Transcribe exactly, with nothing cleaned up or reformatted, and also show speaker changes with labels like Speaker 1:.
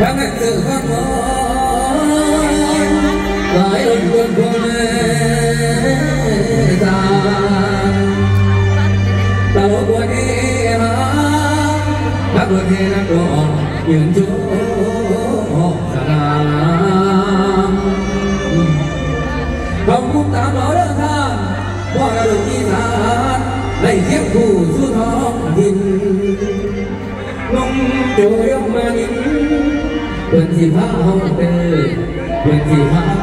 Speaker 1: ทั้งนั้นสื่อข้างบนหลายคนคนคนตาตลกวันนี้มานักดนตรีนักร้องยืนจูสนามต้องมุ่งตามเราเดินทางว่าเราดูอีสานในเทียบคู่สู่ท้องดินนุ่มโจยกมาดินเพื่อนที่พาเขาเดินเพื่อนที่พา